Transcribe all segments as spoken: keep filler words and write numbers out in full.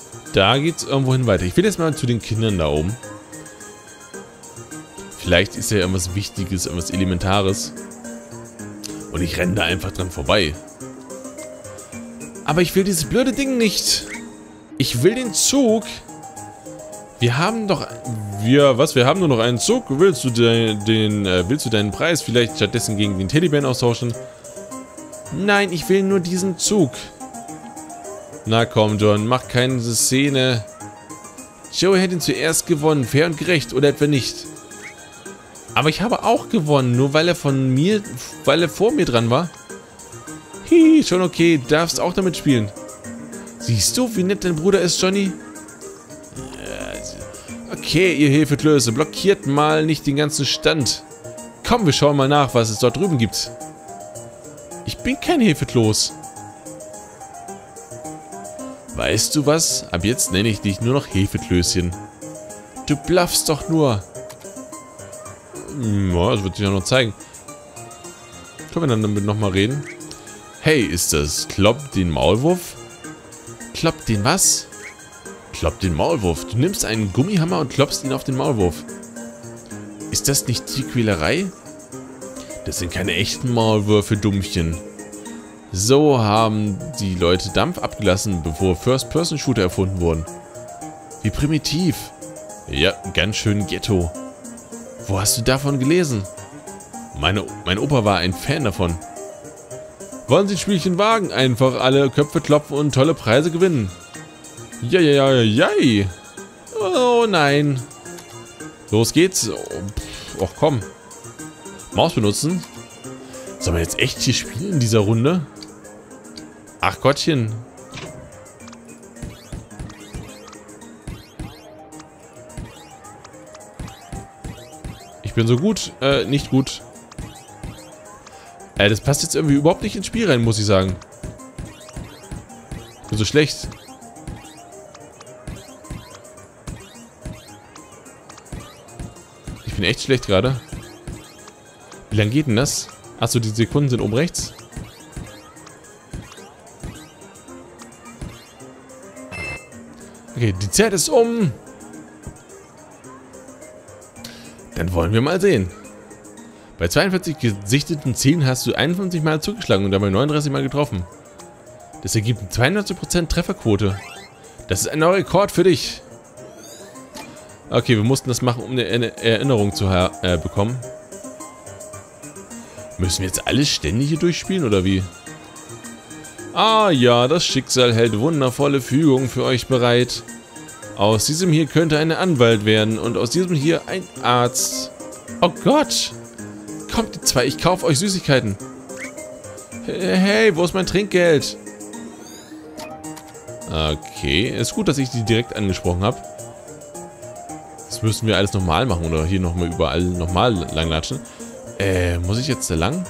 Da geht's irgendwo hin weiter. Ich will jetzt mal zu den Kindern da oben. Vielleicht ist ja irgendwas Wichtiges, irgendwas Elementares. Und ich renne da einfach dran vorbei. Aber ich will dieses blöde Ding nicht. Ich will den Zug. Wir haben doch... Wir, was? Wir haben nur noch einen Zug. Willst du den, den äh, willst du deinen Preis vielleicht stattdessen gegen den Teddybären austauschen? Nein, ich will nur diesen Zug. Na komm, John, mach keine Szene. Joey hat ihn zuerst gewonnen, fair und gerecht, oder etwa nicht? Aber ich habe auch gewonnen, nur weil er von mir, weil er vor mir dran war. Hihi, schon okay, darfst auch damit spielen. Siehst du, wie nett dein Bruder ist, Johnny? Okay, ihr Hefeklöße, blockiert mal nicht den ganzen Stand. Komm, wir schauen mal nach, was es dort drüben gibt. Ich bin kein Hefekloß. Weißt du was? Ab jetzt nenne ich dich nur noch Hefeklößchen. Du bluffst doch nur. Ja, das wird sich ja noch zeigen. Können wir dann damit nochmal reden? Hey, ist das Klopp den Maulwurf? Klopp den was? Klopp den Maulwurf. Du nimmst einen Gummihammer und klopfst ihn auf den Maulwurf. Ist das nicht Tierquälerei? Das sind keine echten Maulwürfe, Dummchen. So haben die Leute Dampf abgelassen, bevor First-Person-Shooter erfunden wurden. Wie primitiv. Ja, ganz schön Ghetto. Wo hast du davon gelesen? Meine, mein Opa war ein Fan davon. Wollen Sie ein Spielchen wagen? Einfach alle Köpfe klopfen und tolle Preise gewinnen. Ja, ja, ja, ja, ja. Oh nein. Los geht's. Oh, och komm. Maus benutzen. Sollen wir jetzt echt hier spielen in dieser Runde? Ach Gottchen. Ich bin so gut. Äh, nicht gut. Äh, das passt jetzt irgendwie überhaupt nicht ins Spiel rein, muss ich sagen. Ich bin so schlecht. Ich bin echt schlecht gerade. Wie lange geht denn das? Achso, die Sekunden sind oben rechts. Okay, die Zeit ist um. Dann wollen wir mal sehen. Bei zweiundvierzig gesichteten Zielen hast du einundfünfzig Mal zugeschlagen und dabei neununddreißig Mal getroffen. Das ergibt zweiundneunzig Prozent Trefferquote. Das ist ein neuer Rekord für dich. Okay, wir mussten das machen, um eine Erinnerung zu äh, bekommen. Müssen wir jetzt alles ständig hier durchspielen, oder wie? Ah ja, das Schicksal hält wundervolle Fügungen für euch bereit. Aus diesem hier könnte ein Anwalt werden und aus diesem hier ein Arzt. Oh Gott! Kommt die zwei, ich kaufe euch Süßigkeiten. Hey, wo ist mein Trinkgeld? Okay, ist gut, dass ich die direkt angesprochen habe. Das müssen wir alles nochmal machen oder hier nochmal überall nochmal langlatschen. Äh, muss ich jetzt da lang?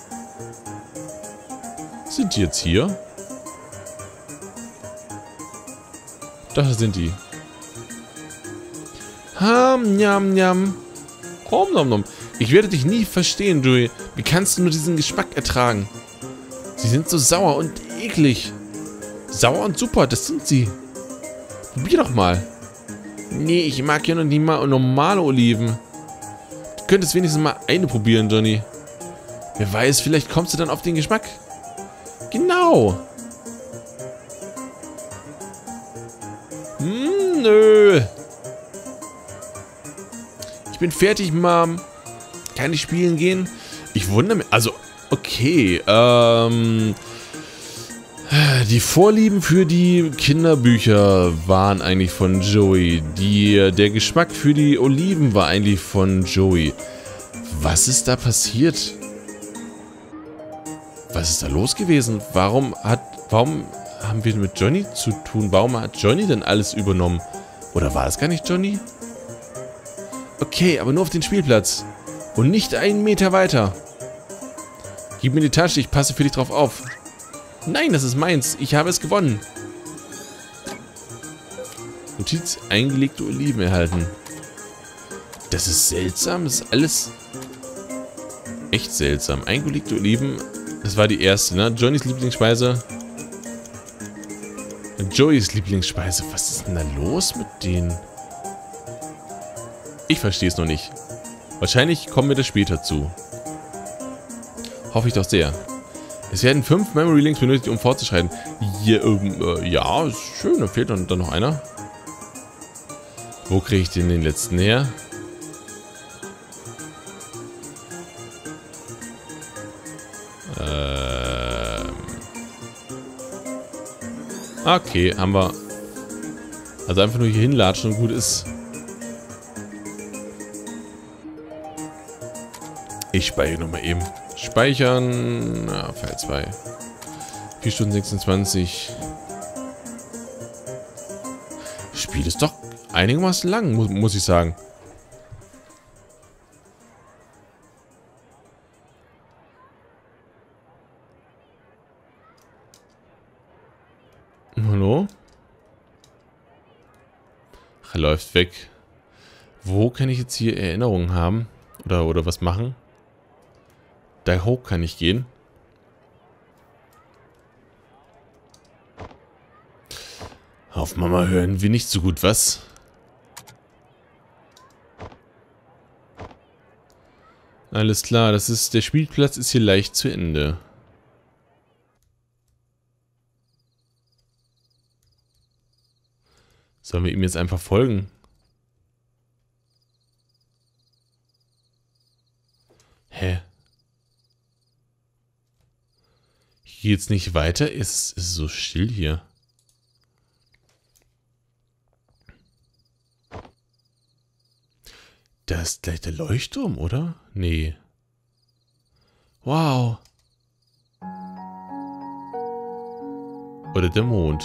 Sind die jetzt hier? Da sind die. Ham, njam, njam. Om, nom, nom. Ich werde dich nie verstehen, Joey. Wie kannst du nur diesen Geschmack ertragen? Sie sind so sauer und eklig. Sauer und super, das sind sie. Probier doch mal. Nee, ich mag ja noch nicht mal normale Oliven. Du könntest wenigstens mal eine probieren, Johnny. Wer weiß, vielleicht kommst du dann auf den Geschmack. Genau. Hm, nö. Ich bin fertig, Mom. Kann ich spielen gehen? Ich wundere mich. Also, okay. Ähm... Die Vorlieben für die Kinderbücher waren eigentlich von Joey. Die, der Geschmack für die Oliven war eigentlich von Joey. Was ist da passiert? Was ist da los gewesen? Warum hat, warum haben wir mit Johnny zu tun? Warum hat Johnny denn alles übernommen? Oder war es gar nicht Johnny? Okay, aber nur auf den Spielplatz. Und nicht einen Meter weiter. Gib mir die Tasche, ich passe für dich drauf auf. Nein, das ist meins. Ich habe es gewonnen. Notiz, eingelegte Oliven erhalten. Das ist seltsam. Das ist alles echt seltsam. Eingelegte Oliven. Das war die erste, ne? Johnnys Lieblingsspeise. Joeys Lieblingsspeise. Was ist denn da los mit denen? Ich verstehe es noch nicht. Wahrscheinlich kommen wir das später zu. Hoffe ich doch sehr. Es werden fünf Memory Links benötigt, um fortzuschreiten. Hier, ähm, äh, ja, ist schön. Da fehlt dann, dann noch einer. Wo kriege ich denn den letzten her? Ähm. Okay, haben wir. Also einfach nur hier hinlatschen und gut ist. Ich speichere nochmal eben. Speichern. Ja, Pfeil zwei. vier Stunden sechsundzwanzig. Das Spiel ist doch einigermaßen lang, muss, muss ich sagen. Hallo? Er läuft weg. Wo kann ich jetzt hier Erinnerungen haben? Oder, oder was machen? Da hoch kann ich gehen. Auf Mama hören wir nicht so gut, was? Alles klar, das ist, der Spielplatz ist hier leicht zu Ende. Sollen wir ihm jetzt einfach folgen? Hä? Hier geht's nicht weiter? Es ist so still hier. Da ist gleich der Leuchtturm, oder? Nee. Wow. Oder der Mond.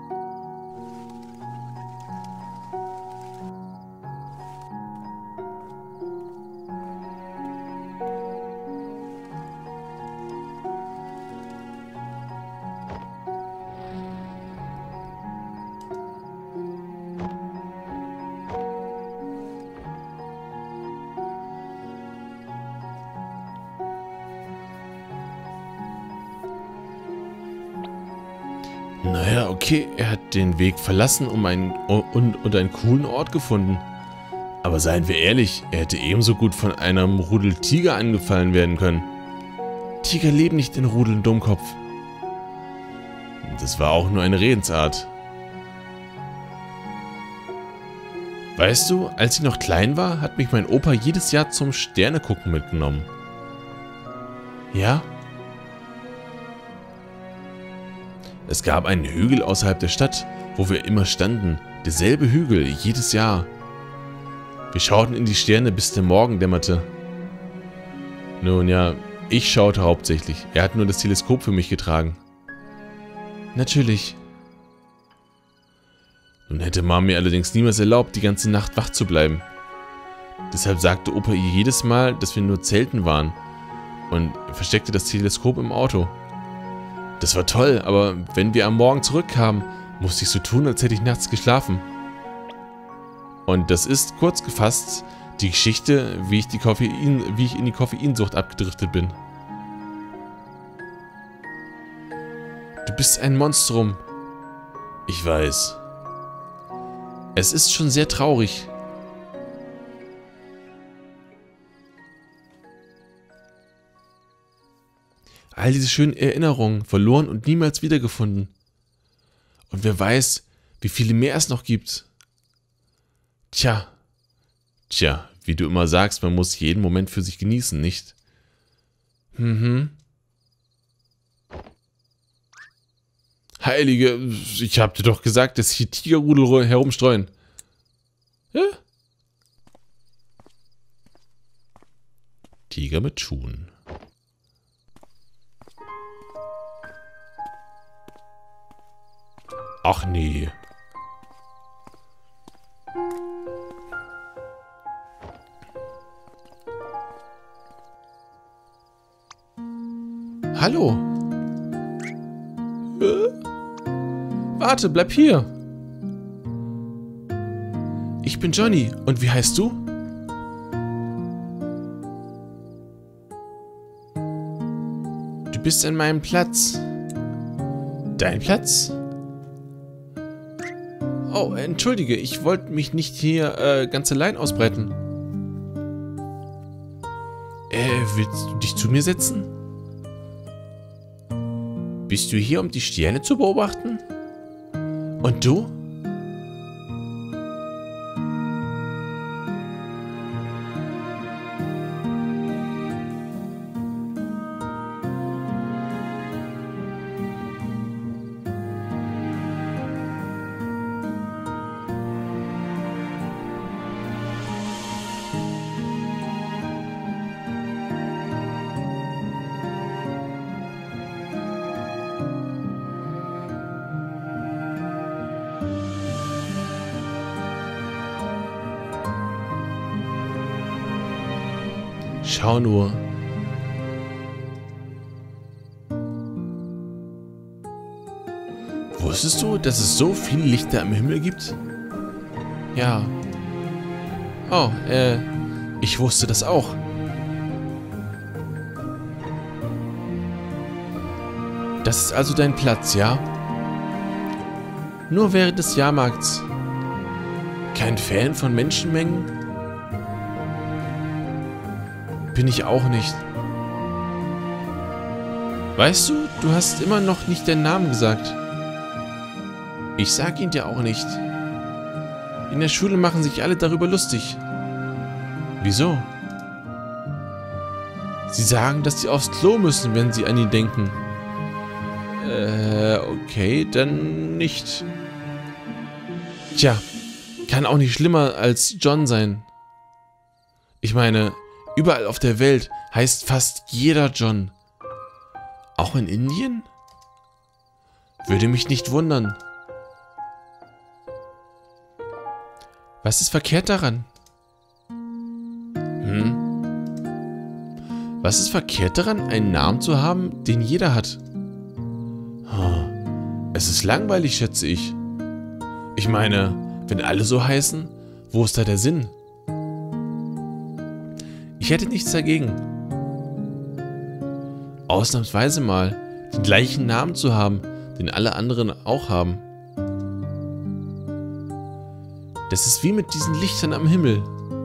Naja, okay, er hat den Weg verlassen um einen, und, und einen coolen Ort gefunden. Aber seien wir ehrlich, er hätte ebenso gut von einem Rudel Tiger angefallen werden können. Tiger leben nicht in Rudeln, Dummkopf. Das war auch nur eine Redensart. Weißt du, als ich noch klein war, hat mich mein Opa jedes Jahr zum Sternegucken mitgenommen. Ja? Es gab einen Hügel außerhalb der Stadt, wo wir immer standen. Derselbe Hügel, jedes Jahr. Wir schauten in die Sterne, bis der Morgen dämmerte. Nun ja, ich schaute hauptsächlich. Er hat nur das Teleskop für mich getragen. Natürlich. Nun hätte Mama mir allerdings niemals erlaubt, die ganze Nacht wach zu bleiben. Deshalb sagte Opa ihr jedes Mal, dass wir nur zelten waren. Und versteckte das Teleskop im Auto. Das war toll, aber wenn wir am Morgen zurückkamen, musste ich so tun, als hätte ich nachts geschlafen. Und das ist, kurz gefasst, die Geschichte, wie ich, die Koffein, wie ich in die Koffeinsucht abgedriftet bin. Du bist ein Monstrum. Ich weiß. Es ist schon sehr traurig. All diese schönen Erinnerungen verloren und niemals wiedergefunden. Und wer weiß, wie viele mehr es noch gibt. Tja. Tja, wie du immer sagst, man muss jeden Moment für sich genießen, nicht? Mhm. Heilige, ich hab dir doch gesagt, dass hier Tigerrudel herumstreuen. Ja? Tiger mit Schuhen. Ach nee. Hallo. Äh? Warte, bleib hier. Ich bin Johnny. Und wie heißt du? Du bist an meinem Platz. Dein Platz? Oh, entschuldige, ich wollte mich nicht hier äh, ganz allein ausbreiten. Äh, willst du dich zu mir setzen? Bist du hier, um die Sterne zu beobachten? Und du? Schau nur. Wusstest du, dass es so viele Lichter am Himmel gibt? Ja. Oh, äh, ich wusste das auch. Das ist also dein Platz, ja? Nur während des Jahrmarkts. Kein Fan von Menschenmengen? Bin ich auch nicht. Weißt du, du hast immer noch nicht deinen Namen gesagt. Ich sag ihn dir auch nicht. In der Schule machen sich alle darüber lustig. Wieso? Sie sagen, dass sie aufs Klo müssen, wenn sie an ihn denken. Äh, okay, dann nicht. Tja, kann auch nicht schlimmer als John sein. Ich meine, überall auf der Welt heißt fast jeder John. Auch in Indien? Würde mich nicht wundern. Was ist verkehrt daran? Hm? Was ist verkehrt daran, einen Namen zu haben, den jeder hat? Es ist langweilig, schätze ich. Ich meine, wenn alle so heißen, wo ist da der Sinn? Ich hätte nichts dagegen. Ausnahmsweise mal den gleichen Namen zu haben, den alle anderen auch haben. Das ist wie mit diesen Lichtern am Himmel.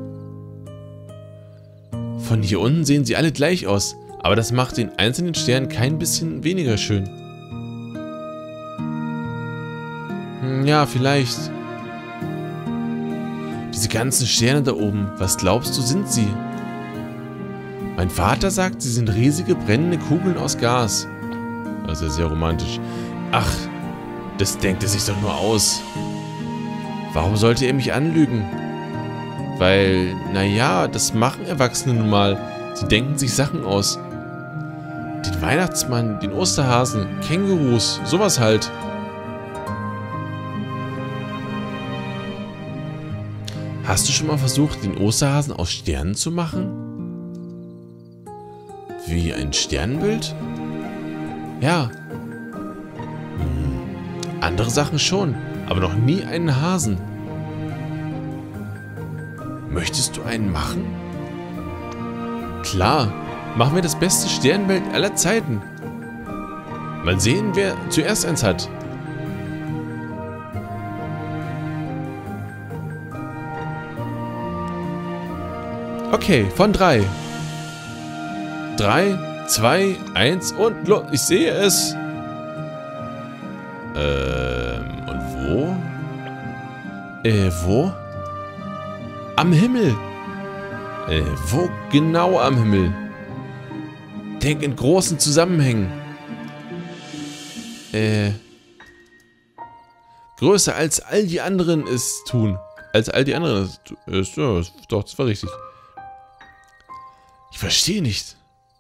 Von hier unten sehen sie alle gleich aus, aber das macht den einzelnen Stern kein bisschen weniger schön. Hm, ja, vielleicht. Diese ganzen Sterne da oben, was glaubst du, sind sie? Mein Vater sagt, sie sind riesige, brennende Kugeln aus Gas. Das ist ja sehr romantisch. Ach, das denkt er sich doch nur aus. Warum sollte er mich anlügen? Weil, naja, das machen Erwachsene nun mal. Sie denken sich Sachen aus. Den Weihnachtsmann, den Osterhasen, Kängurus, sowas halt. Hast du schon mal versucht, den Osterhasen aus Sternen zu machen? Wie ein Sternenbild? Ja. Hm. Andere Sachen schon, aber noch nie einen Hasen. Möchtest du einen machen? Klar, machen wir das beste Sternbild aller Zeiten. Mal sehen, wer zuerst eins hat. Okay, von drei. Drei, zwei, eins und los. Ich sehe es. Ähm, und wo? Äh, wo? Am Himmel. Äh, wo genau am Himmel? Denk in großen Zusammenhängen. Äh, größer als all die anderen es tun. Als all die anderen es tun. Ja, doch, das war richtig. Ich verstehe nicht.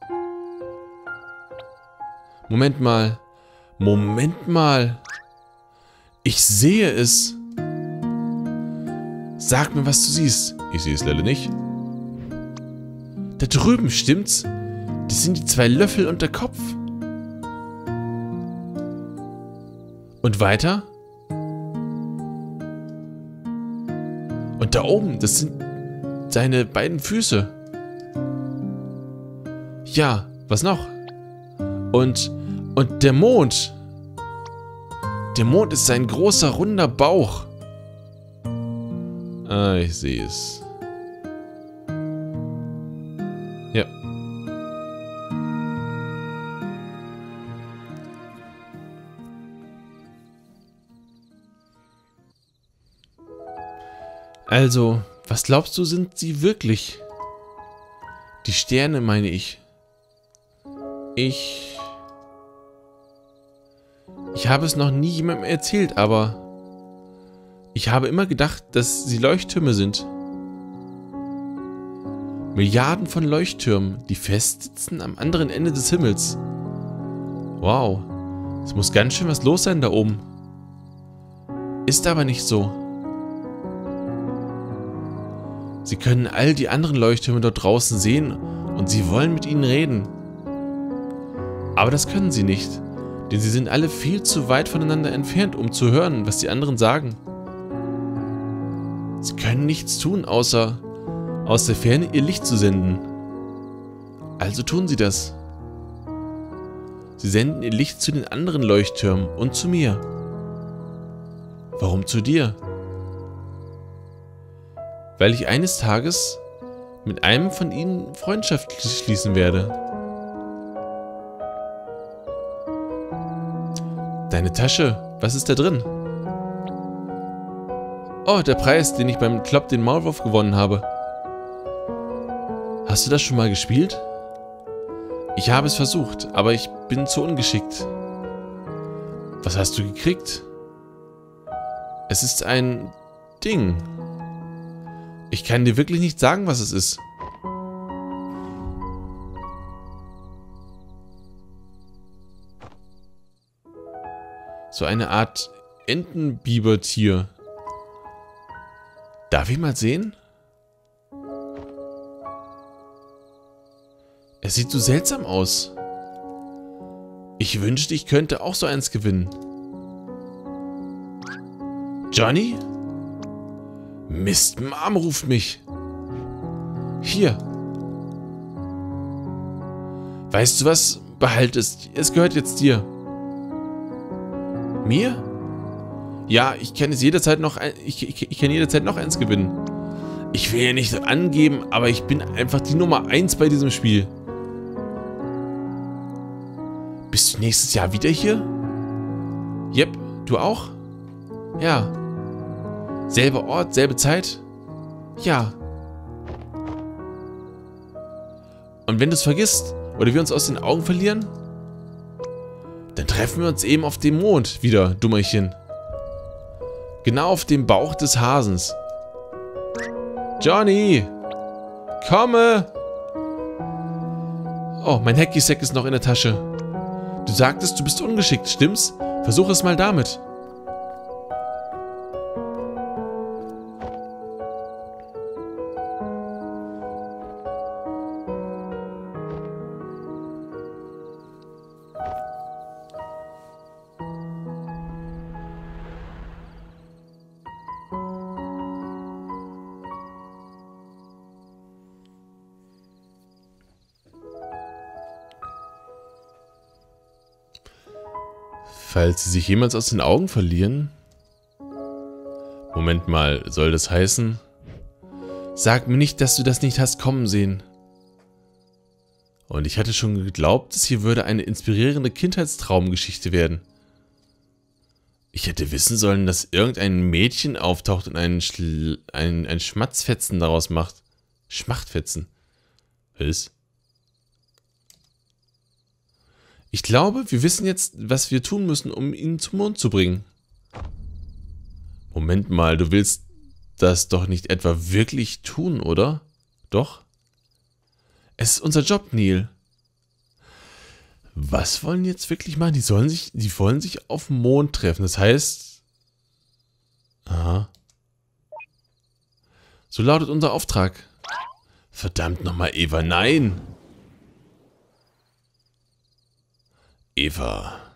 Moment mal. Moment mal. Ich sehe es. Sag mir, was du siehst. Ich sehe es leider nicht. Da drüben, stimmt's? Das sind die zwei Löffel und der Kopf. Und weiter? Und da oben, das sind seine beiden Füße. Ja, was noch? Und, und der Mond. Der Mond ist sein großer, runder Bauch. Ah, ich sehe es. Ja. Also, was glaubst du, sind sie wirklich? Die Sterne, meine ich. Ich... Ich habe es noch nie jemandem erzählt, aber... Ich habe immer gedacht, dass sie Leuchttürme sind. Milliarden von Leuchttürmen, die festsitzen am anderen Ende des Himmels. Wow, es muss ganz schön was los sein da oben. Ist aber nicht so. Sie können all die anderen Leuchttürme dort draußen sehen und sie wollen mit ihnen reden. Aber das können sie nicht, denn sie sind alle viel zu weit voneinander entfernt, um zu hören, was die anderen sagen. Sie können nichts tun, außer aus der Ferne ihr Licht zu senden. Also tun sie das. Sie senden ihr Licht zu den anderen Leuchttürmen und zu mir. Warum zu dir? Weil ich eines Tages mit einem von ihnen Freundschaft schließen werde. Deine Tasche, was ist da drin? Oh, der Preis, den ich beim Klopp den Maulwurf gewonnen habe. Hast du das schon mal gespielt? Ich habe es versucht, aber ich bin zu ungeschickt. Was hast du gekriegt? Es ist ein Ding. Ich kann dir wirklich nicht sagen, was es ist. So eine Art Entenbibertier. Darf ich mal sehen? Es sieht so seltsam aus. Ich wünschte, ich könnte auch so eins gewinnen. Johnny? Mist, Mom ruft mich. Hier. Weißt du was? Behalt es. Es gehört jetzt dir. Mir? Ja, ich kann es jederzeit noch ein, ich, ich, ich kann jederzeit noch eins gewinnen. Ich will ja nicht angeben, aber ich bin einfach die Nummer eins bei diesem Spiel. Bist du nächstes Jahr wieder hier? Jep, du auch? Ja. Selber Ort, selbe Zeit? Ja. Und wenn du es vergisst oder wir uns aus den Augen verlieren, dann treffen wir uns eben auf dem Mond wieder, Dummerchen. Genau auf dem Bauch des Hasens. Johnny! Komme! Oh, mein Hacky-Sack ist noch in der Tasche. Du sagtest, du bist ungeschickt, stimmt's? Versuch es mal damit. Falls sie sich jemals aus den Augen verlieren... Moment mal, soll das heißen? Sag mir nicht, dass du das nicht hast kommen sehen. Und ich hatte schon geglaubt, es hier würde eine inspirierende Kindheitstraumgeschichte werden. Ich hätte wissen sollen, dass irgendein Mädchen auftaucht und einen, Schl ein, ein Schmatzfetzen daraus macht. Schmachtfetzen. Was? Ich glaube, wir wissen jetzt, was wir tun müssen, um ihn zum Mond zu bringen. Moment mal, du willst das doch nicht etwa wirklich tun, oder? Doch? Es ist unser Job, Neil. Was wollen die jetzt wirklich machen? Die sollen sich, die wollen sich auf dem Mond treffen. Das heißt... Aha. So lautet unser Auftrag. Verdammt nochmal, Eva, nein! Eva.